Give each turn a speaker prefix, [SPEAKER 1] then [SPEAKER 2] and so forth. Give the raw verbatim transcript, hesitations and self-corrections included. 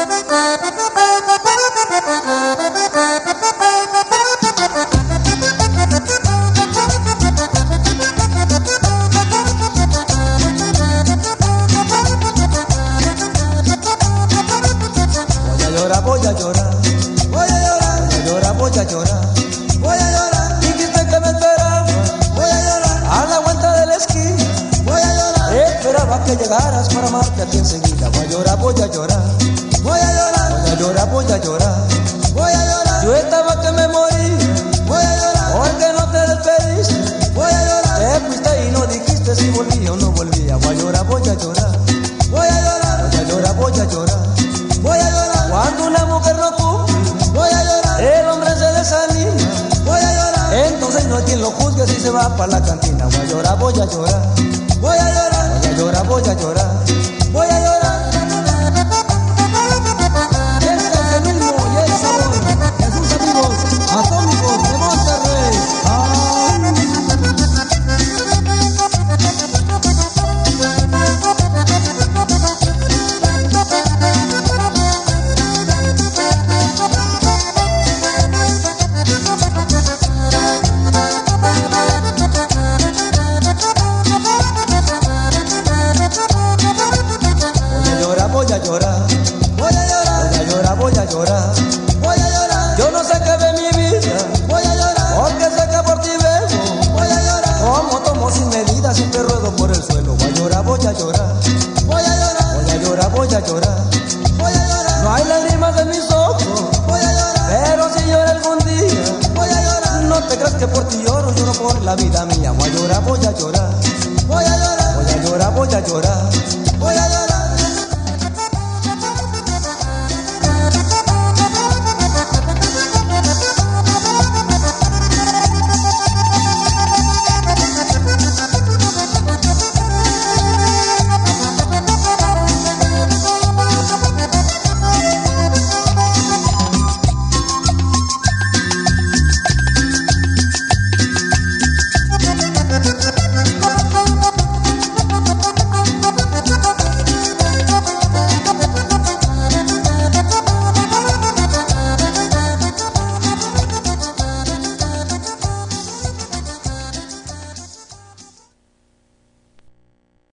[SPEAKER 1] Voy a llorar, voy a llorar, voy a llorar, voy a llorar, voy a llorar. Dijiste que me esperaba, voy a llorar. A la vuelta de la esquina, voy a llorar. Esperaba que llegaras para amarte a ti enseguida. Voy a llorar, voy a llorar, voy a llorar, voy a llorar, voy a llorar, voy a llorar. Yo estaba que me moría, voy a llorar, porque no te despediste, voy a llorar. Te fuiste y no dijiste si volvía o no volvía. Voy a llorar, voy a llorar, voy a llorar, voy a llorar, voy a llorar, voy a llorar. Cuando una mujer no cumple, voy a llorar, el hombre se desanima, voy a llorar. Entonces no hay quien lo juzgue si se va para la cantina. Voy a llorar, voy a llorar, voy a llorar, voy a llorar, voy a llorar, voy a llorar. Este es el ritmo y el sabor de sus amigos atómicos de Monterrey. Voy a llorar, voy a llorar, voy a llorar, voy a llorar, voy a llorar. Yo no sé qué de mi vida, voy a llorar, porque sé que por ti bebo, voy a llorar. Como tomo sin medida, siempre ruedo por el suelo. Voy a llorar, voy a llorar, voy a llorar, voy a llorar, voy a llorar, voy a llorar. No hay lágrimas en mis ojos, voy a llorar, pero si lloro algún día, voy a llorar. No te creas que por ti lloro, lloro por la vida mía. Voy a llorar, voy a llorar, voy a llorar, voy a llorar, voy a llorar, voy a llorar.